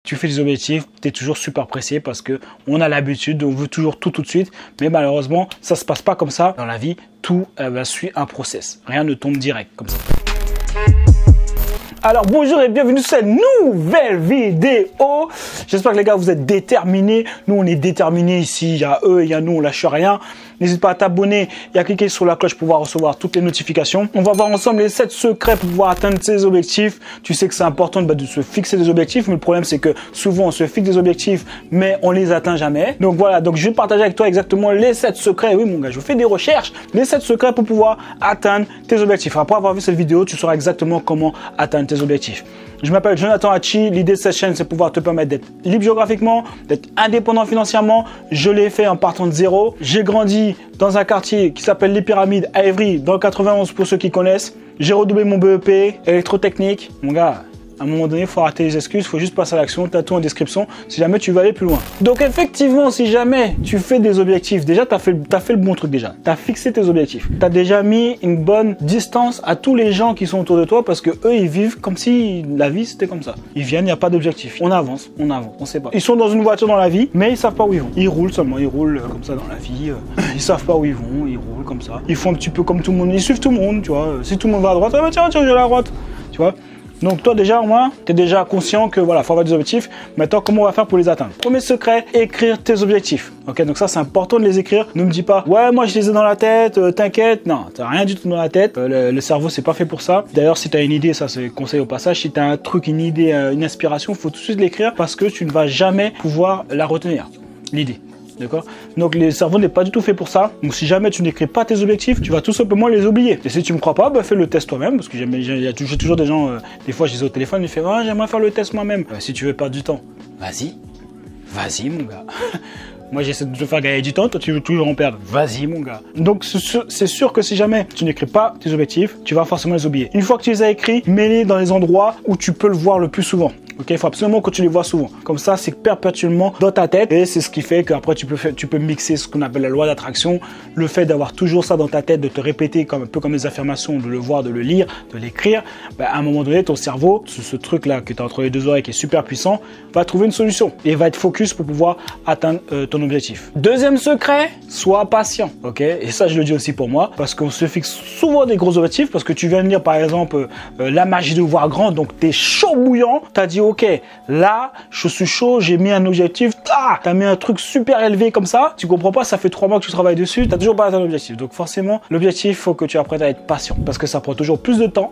tu fais des objectifs, tu es toujours super pressé parce qu'on a l'habitude, on veut toujours tout de suite. Mais malheureusement, ça ne se passe pas comme ça. Dans la vie, tout suit un process. Rien ne tombe direct comme ça. Alors bonjour et bienvenue sur cette nouvelle vidéo. J'espère que les gars vous êtes déterminés. Nous on est déterminés ici. Il y a eux, il y a nous, on lâche rien. N'hésite pas à t'abonner et à cliquer sur la cloche pour pouvoir recevoir toutes les notifications. On va voir ensemble les 7 secrets pour pouvoir atteindre ses objectifs. Tu sais que c'est important de se fixer des objectifs, mais le problème c'est que souvent on se fixe des objectifs mais on les atteint jamais. Donc voilà, donc je vais partager avec toi exactement les 7 secrets. Oui mon gars, je fais des recherches. Les 7 secrets pour pouvoir atteindre tes objectifs. Après avoir vu cette vidéo, tu sauras exactement comment atteindre tes objectifs. Je m'appelle Jonathan Hachi. L'idée de cette chaîne, c'est pouvoir te permettre d'être libre géographiquement, d'être indépendant financièrement. Je l'ai fait en partant de zéro. J'ai grandi dans un quartier qui s'appelle Les Pyramides à Évry, dans le 91 pour ceux qui connaissent. J'ai redoublé mon BEP, électrotechnique. Mon gars, à un moment donné, il faut arrêter les excuses, il faut juste passer à l'action. Tu as tout en description si jamais tu veux aller plus loin. Donc effectivement, si jamais tu fais des objectifs, déjà tu as fait le bon truc déjà. Tu as fixé tes objectifs. Tu as déjà mis une bonne distance à tous les gens qui sont autour de toi parce que eux, ils vivent comme si la vie c'était comme ça. Ils viennent, il n'y a pas d'objectif. On avance, on sait pas. Ils sont dans une voiture dans la vie, mais ils savent pas où ils vont. Ils roulent seulement, ils roulent comme ça dans la vie. Ils savent pas où ils vont, ils roulent comme ça. Ils font un petit peu comme tout le monde, ils suivent tout le monde, tu vois. Si tout le monde va à droite, ah bah tiens, je vais à la droite, tu vois. Donc toi déjà au moins, tu es déjà conscient que voilà, faut avoir des objectifs. Maintenant, comment on va faire pour les atteindre? Premier secret, écrire tes objectifs. Ok, donc ça c'est important de les écrire. Ne me dis pas, ouais moi je les ai dans la tête, t'inquiète. Non, t'as rien du tout dans la tête. Le cerveau c'est pas fait pour ça. D'ailleurs si tu as une idée, ça c'est conseil au passage, si tu as un truc, une idée, une inspiration, faut tout de suite l'écrire parce que tu ne vas jamais pouvoir la retenir, l'idée. D'accord? Donc le cerveau n'est pas du tout fait pour ça. Donc si jamais tu n'écris pas tes objectifs, tu vas tout simplement les oublier. Et si tu me crois pas, bah, fais le test toi-même. Parce que j'ai toujours des gens, des fois je les ai au téléphone, ils font ah, j'aimerais faire le test moi-même. Si tu veux perdre du temps, vas-y mon gars. Moi j'essaie de te faire gagner du temps, toi tu veux toujours en perdre. Vas-y mon gars. Donc c'est sûr que si jamais tu n'écris pas tes objectifs, tu vas forcément les oublier. Une fois que tu les as écrits, mets-les dans les endroits où tu peux le voir le plus souvent. Ok, il faut absolument que tu les vois souvent. Comme ça, c'est perpétuellement dans ta tête et c'est ce qui fait qu'après tu peux mixer ce qu'on appelle la loi d'attraction. Le fait d'avoir toujours ça dans ta tête, de te répéter un peu comme des affirmations, de le voir, de le lire, de l'écrire, à un moment donné, ton cerveau, ce truc-là que tu as entre les deux oreilles qui est super puissant, va trouver une solution et va être focus pour pouvoir atteindre ton objectif. Deuxième secret, sois patient. Ok, et ça je le dis aussi pour moi parce qu'on se fixe souvent des gros objectifs parce que tu viens de lire par exemple La magie de voir grand, donc tu es chaud bouillant, tu as dit ok, là, je suis chaud, j'ai mis un objectif, t'as mis un truc super élevé comme ça, tu comprends pas, ça fait 3 mois que tu travailles dessus, t'as toujours pas atteint l'objectif. Donc forcément, l'objectif, il faut que tu apprennes à être patient parce que ça prend toujours plus de temps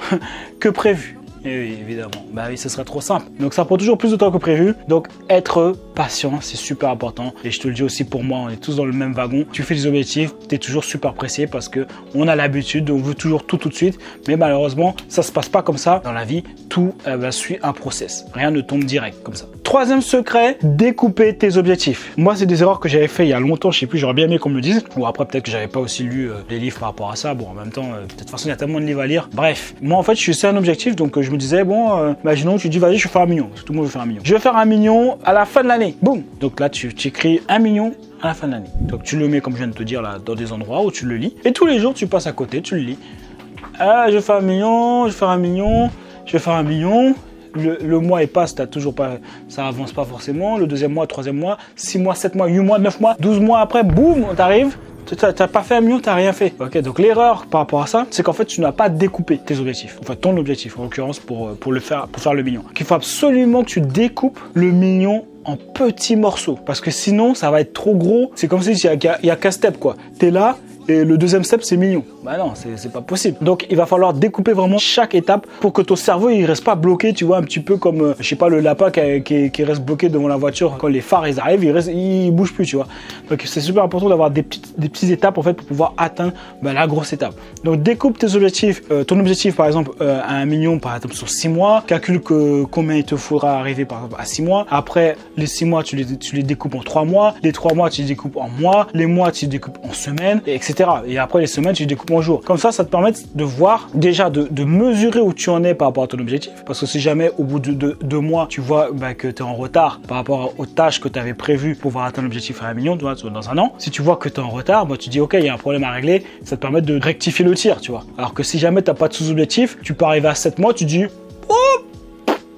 que prévu. Et oui, évidemment. Bah oui, ce serait trop simple. Donc ça prend toujours plus de temps que prévu. Donc être patient, c'est super important. Et je te le dis aussi pour moi, on est tous dans le même wagon. Tu fais des objectifs, tu es toujours super pressé parce que on a l'habitude, on veut toujours tout de suite. Mais malheureusement, ça se passe pas comme ça. Dans la vie, tout suit un process. Rien ne tombe direct comme ça. Troisième secret, découper tes objectifs. Moi, c'est des erreurs que j'avais fait il y a longtemps. Je sais plus, j'aurais bien aimé qu'on me le dise. Ou après, peut-être que j'avais pas aussi lu les livres par rapport à ça. Bon, en même temps, de toute façon, il y a tellement de livres à lire. Bref, moi, en fait, je suis un objectif. Donc, je me disais, bon, imaginons, tu dis, vas-y, je vais faire 1 million. Tout le monde veut faire 1 million. Je vais faire 1 million à la fin de l'année. Boum. Donc là, tu écris 1 million à la fin de l'année. Donc, tu le mets, comme je viens de te dire, là, dans des endroits où tu le lis. Et tous les jours, tu passes à côté, tu le lis. Ah, je vais faire 1 million, je vais faire 1 million, je vais faire 1 million. Le mois il passe, t'as toujours pas, ça avance pas forcément. Le deuxième mois, troisième mois, 6 mois, 7 mois, 8 mois, 9 mois, 12 mois après, boum, t'arrives. T'as pas fait 1 million, t'as rien fait. Ok, donc l'erreur par rapport à ça, c'est qu'en fait tu n'as pas découpé tes objectifs. Enfin ton objectif en l'occurrence pour faire le million. Il faut absolument que tu découpes le million en petits morceaux. Parce que sinon ça va être trop gros. C'est comme si il y a qu'un step quoi. T'es là. Et le deuxième step, c'est million. Bah non, c'est pas possible. Donc, il va falloir découper vraiment chaque étape pour que ton cerveau, il reste pas bloqué, tu vois, un petit peu comme, je sais pas, le lapin qui reste bloqué devant la voiture. Quand les phares, ils arrivent, il bouge plus, tu vois. Donc, c'est super important d'avoir des petites étapes, en fait, pour pouvoir atteindre la grosse étape. Donc, découpe tes objectifs. Ton objectif, par exemple, à 1 million, par exemple, sur 6 mois. Calcule combien il te faudra arriver, par exemple, à 6 mois. Après, les 6 mois, tu les découpes en 3 mois. Les 3 mois, tu les découpes en mois. Les mois, tu les découpes en semaines, etc. Et après les semaines, tu découpes en jours. Comme ça te permet de voir déjà, de mesurer où tu en es par rapport à ton objectif. Parce que si jamais au bout de 2 mois, tu vois que tu es en retard par rapport aux tâches que tu avais prévues pour pouvoir atteindre l'objectif à 1 million, tu vois, dans un an, si tu vois que tu es en retard, tu dis ok, il y a un problème à régler, ça te permet de rectifier le tir, tu vois. Alors que si jamais tu n'as pas de sous-objectif, tu peux arriver à 7 mois, tu dis oh,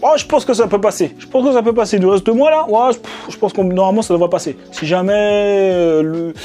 Oh, je pense que ça peut passer. Je pense que ça peut passer. Il nous reste 2 mois là. Ouais, je pense que normalement ça devrait passer. Si jamais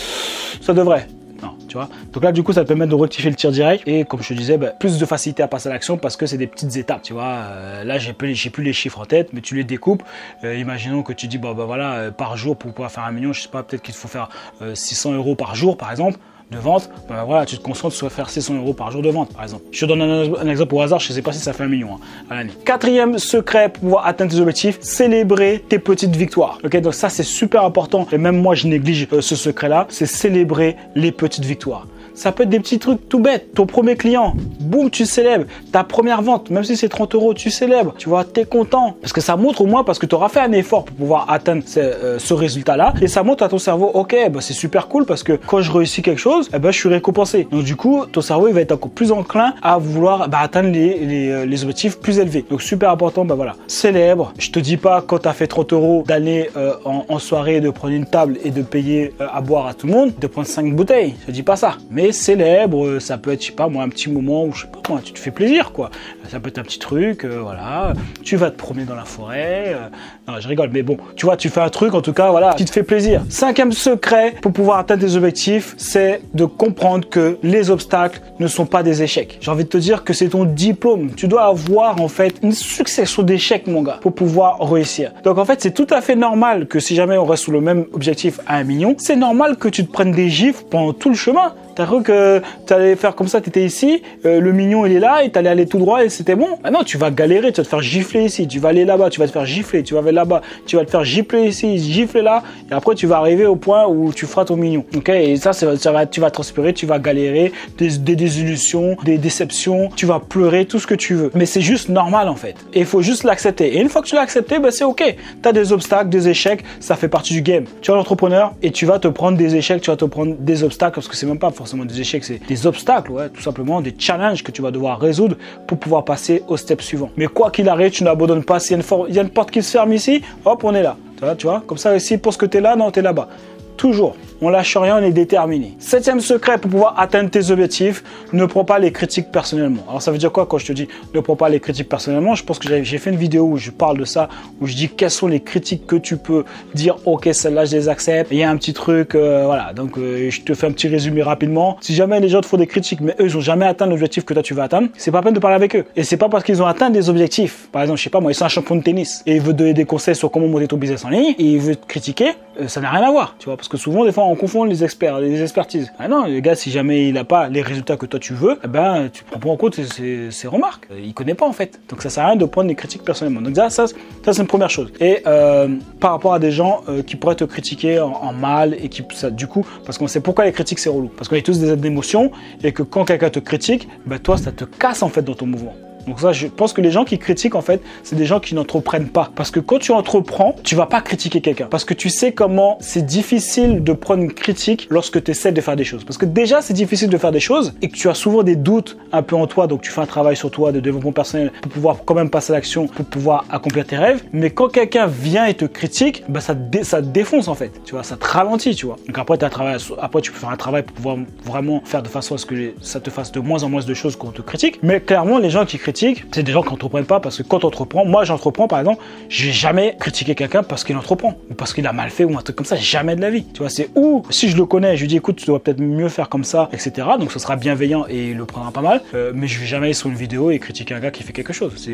ça devrait. Non, tu vois. Donc là, du coup, ça te permet de rectifier le tir direct. Et comme je te disais, plus de facilité à passer à l'action parce que c'est des petites étapes, tu vois. Là, j'ai plus les chiffres en tête, mais tu les découpes. Imaginons que tu dis, bah voilà, par jour, pour pouvoir faire 1 million, je sais pas, peut-être qu'il faut faire 600 € par jour, par exemple, de vente. Ben voilà, tu te concentres sur faire 600 € par jour de vente, par exemple. Je te donne un exemple au hasard, je sais pas si ça fait 1 million à l'année. 4e secret pour pouvoir atteindre tes objectifs, célébrer tes petites victoires. Ok, donc ça, c'est super important. Et même moi, je néglige ce secret-là, c'est célébrer les petites victoires. Ça peut être des petits trucs tout bêtes. Ton premier client, boum, tu célèbres. Ta première vente, même si c'est 30 €, tu célèbres. Tu vois, t'es content. Parce que ça montre au moins, parce que tu auras fait un effort pour pouvoir atteindre ce résultat-là. Et ça montre à ton cerveau, ok, bah, c'est super cool parce que quand je réussis quelque chose, eh ben, je suis récompensé. Donc du coup, ton cerveau, il va être encore plus enclin à vouloir atteindre les objectifs plus élevés. Donc super important, bah voilà. Célèbre. Je te dis pas quand tu as fait 30 € d'aller en soirée, de prendre une table et de payer à boire à tout le monde, de prendre 5 bouteilles. Je te dis pas ça. Mais célèbre, ça peut être, je sais pas moi, un petit moment où, je sais pas moi, tu te fais plaisir, quoi. Ça peut être un petit truc, voilà. Tu vas te promener dans la forêt. Non, je rigole, mais bon, tu vois, tu fais un truc, en tout cas, voilà, qui te fait plaisir. 5e secret pour pouvoir atteindre tes objectifs, c'est de comprendre que les obstacles ne sont pas des échecs. J'ai envie de te dire que c'est ton diplôme. Tu dois avoir, en fait, une succession d'échecs, mon gars, pour pouvoir réussir. Donc, en fait, c'est tout à fait normal que si jamais on reste sous le même objectif à 1 million, c'est normal que tu te prennes des gifles pendant tout le chemin. T'as cru que tu allais faire comme ça, tu étais ici, le million il est là, et tu allais aller tout droit et c'était bon. Maintenant, tu vas galérer, tu vas te faire gifler ici, tu vas aller là-bas, tu vas te faire gifler, tu vas aller là-bas, tu vas te faire gifler ici, gifler là, et après tu vas arriver au point où tu feras ton million. Ok, et ça tu vas transpirer, tu vas galérer, des désillusions, des déceptions, tu vas pleurer, tout ce que tu veux. Mais c'est juste normal en fait. Et il faut juste l'accepter. Et une fois que tu l'as accepté, ben, c'est ok. Tu as des obstacles, des échecs, ça fait partie du game. Tu es un entrepreneur et tu vas te prendre des échecs, tu vas te prendre des obstacles parce que c'est même pas forcément des échecs, c'est des obstacles, ouais, tout simplement des challenges que tu vas devoir résoudre pour pouvoir passer au step suivant. Mais quoi qu'il arrive, tu n'abandonnes pas. S'il y a une porte qui se ferme ici, hop, on est là. Tu vois, comme ça, ici, pour ce que tu es là, non, tu es là-bas. Toujours. On lâche rien, on est déterminé. 7e secret pour pouvoir atteindre tes objectifs, ne prends pas les critiques personnellement. Alors ça veut dire quoi quand je te dis ne prends pas les critiques personnellement? Je pense que j'ai fait une vidéo où je parle de ça, où je dis quelles sont les critiques que tu peux dire, ok, celles-là je les accepte. Il y a un petit truc, voilà, donc je te fais un petit résumé rapidement. Si jamais les gens te font des critiques, mais eux ils n'ont jamais atteint l'objectif que toi tu veux atteindre, c'est pas la peine de parler avec eux. Et c'est pas parce qu'ils ont atteint des objectifs. Par exemple, je sais pas moi, ils sont un champion de tennis et ils veulent donner des conseils sur comment monter ton business en ligne et ils veulent te critiquer, ça n'a rien à voir, tu vois, parce que souvent des fois on confond les experts, les expertises. Ah non, le gars, si jamais il n'a pas les résultats que toi tu veux, eh ben, tu prends pas en compte ses remarques. Il connaît pas en fait. Donc ça sert à rien de prendre les critiques personnellement. Donc ça c'est une première chose. Et par rapport à des gens qui pourraient te critiquer en mal et qui, ça, du coup, parce qu'on sait pourquoi les critiques c'est relou. Parce qu'on est tous des êtres d'émotion et que quand quelqu'un te critique, ben toi ça te casse en fait dans ton mouvement. Donc ça, je pense que les gens qui critiquent, en fait, c'est des gens qui n'entreprennent pas. Parce que quand tu entreprends, tu vas pas critiquer quelqu'un. Parce que tu sais comment c'est difficile de prendre une critique lorsque tu essaies de faire des choses. Parce que déjà, c'est difficile de faire des choses et que tu as souvent des doutes un peu en toi. Donc, tu fais un travail sur toi de développement personnel pour pouvoir quand même passer à l'action, pour pouvoir accomplir tes rêves. Mais quand quelqu'un vient et te critique, bah, ça te défonce, en fait. Tu vois, ça te ralentit, tu vois. Donc après, tu peux faire un travail pour pouvoir vraiment faire de façon à ce que ça te fasse de moins en moins de choses quand on te critique. Mais clairement, les gens qui critiquent, c'est des gens qui n'entreprennent pas parce que quand on entreprend, moi j'entreprends par exemple, je vais jamais critiquer quelqu'un parce qu'il entreprend ou parce qu'il a mal fait ou un truc comme ça, jamais de la vie. Tu vois, c'est où si je le connais, je lui dis écoute, tu dois peut-être mieux faire comme ça, etc. Donc ce sera bienveillant et il le prendra pas mal. Mais je vais jamais aller sur une vidéo et critiquer un gars qui fait quelque chose. C'est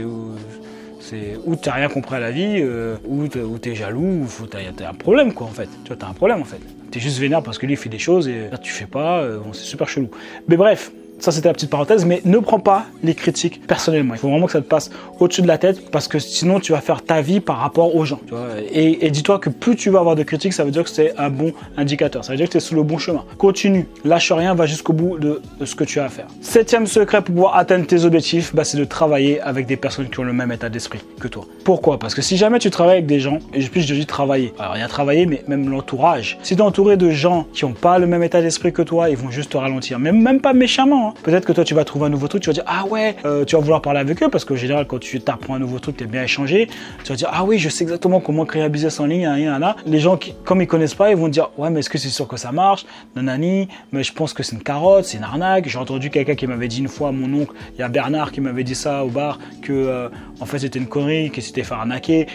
où tu n'as rien compris à la vie, où tu es jaloux, ou tu as un problème quoi en fait. Tu vois, tu as un problème en fait. Tu es juste vénère parce que lui il fait des choses et là tu fais pas, bon, c'est super chelou. Mais bref. Ça, c'était la petite parenthèse, mais ne prends pas les critiques personnellement. Il faut vraiment que ça te passe au-dessus de la tête parce que sinon, tu vas faire ta vie par rapport aux gens. Tu vois. Et dis-toi que plus tu vas avoir de critiques, ça veut dire que c'est un bon indicateur. Ça veut dire que tu es sur le bon chemin. Continue, lâche rien, va jusqu'au bout de ce que tu as à faire. 7e secret pour pouvoir atteindre tes objectifs, bah, c'est de travailler avec des personnes qui ont le même état d'esprit que toi. Pourquoi? Parce que si jamais tu travailles avec des gens, et puis je dis travailler, alors il y a travailler, mais même l'entourage. Si tu es entouré de gens qui n'ont pas le même état d'esprit que toi, ils vont juste te ralentir. Même pas méchamment. hein. Peut-être que toi, tu vas trouver un nouveau truc, tu vas dire, ah ouais, tu vas vouloir parler avec eux parce qu'en général, quand tu t'apprends un nouveau truc, tu es bien échangé. Tu vas dire, ah oui, je sais exactement comment créer un business en ligne, là. Les gens, comme ils connaissent pas, ils vont dire, ouais, mais est-ce que c'est sûr que ça marche? Nanani, mais je pense que c'est une carotte, c'est une arnaque. J'ai entendu quelqu'un qui m'avait dit une fois, mon oncle, il y a Bernard qui m'avait dit ça au bar, que en fait c'était une connerie, qu'il s'était fait arnaquer,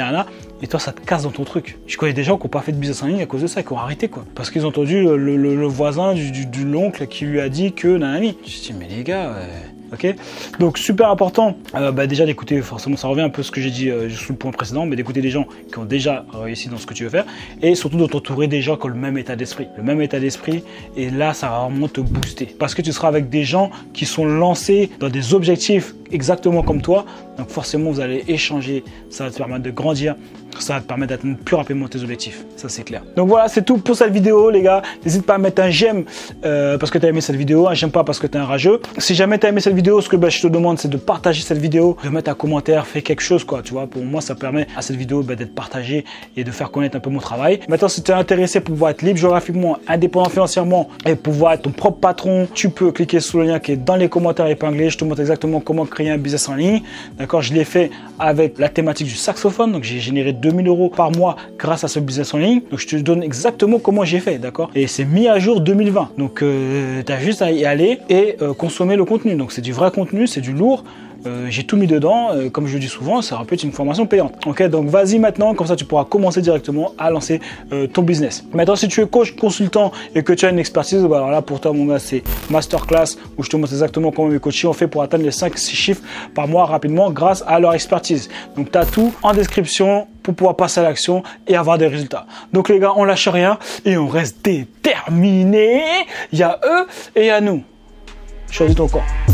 et toi ça te casse dans ton truc. Je connais des gens qui n'ont pas fait de business en ligne à cause de ça, qui ont arrêté quoi. Parce qu'ils ont entendu le voisin de l'oncle qui lui a dit que nanani. Je me suis dit, mais les gars, ok. Donc super important déjà d'écouter, forcément ça revient un peu à ce que j'ai dit sous le point précédent, mais d'écouter des gens qui ont déjà réussi dans ce que tu veux faire, et surtout de t'entourer des gens qui ont le même état d'esprit. Le même état d'esprit, et là ça va vraiment te booster. Parce que tu seras avec des gens qui sont lancés dans des objectifs exactement comme toi, donc forcément vous allez échanger, ça va te permettre de grandir, ça va te permettre d'atteindre plus rapidement tes objectifs, ça c'est clair. Donc voilà, c'est tout pour cette vidéo les gars, n'hésite pas à mettre un j'aime parce que tu as aimé cette vidéo, un j'aime pas parce que tu es un rageux. Si jamais tu as aimé cette vidéo, ce que je te demande c'est de partager cette vidéo, de mettre un commentaire, fais quelque chose quoi, tu vois, pour moi ça permet à cette vidéo d'être partagée et de faire connaître un peu mon travail. Maintenant si tu es intéressé pour pouvoir être libre géographiquement, indépendant financièrement et pouvoir être ton propre patron, tu peux cliquer sur le lien qui est dans les commentaires épinglés, je te montre exactement comment créer un business en ligne, d'accord. Je l'ai fait avec la thématique du saxophone, donc j'ai généré 2000 € par mois grâce à ce business en ligne, donc je te donne exactement comment j'ai fait, d'accord, et c'est mis à jour 2020, donc tu as juste à y aller et consommer le contenu, donc c'est du vrai contenu, c'est du lourd. J'ai tout mis dedans, comme je le dis souvent, ça peut être une formation payante. Ok, donc vas-y maintenant, comme ça tu pourras commencer directement à lancer ton business. Maintenant, si tu es coach, consultant et que tu as une expertise, bah, alors là pour toi mon gars, c'est masterclass où je te montre exactement comment mes coachés ont fait pour atteindre les 5-6 chiffres par mois rapidement grâce à leur expertise. Donc tu as tout en description pour pouvoir passer à l'action et avoir des résultats. Donc les gars, on lâche rien et on reste déterminés. Il y a eux et il y a nous. Choisis ton camp.